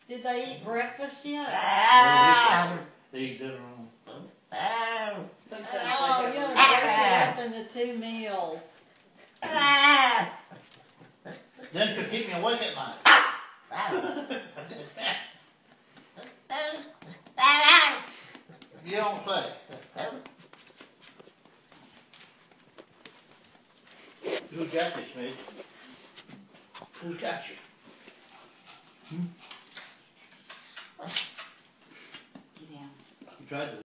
Did they eat breakfast yet? They eat dinner on. Oh, you gotta break it up into 2 meals. Them could keep me awake at night. You don't play. Who got this, mate? Who got you? Get down. You tried to.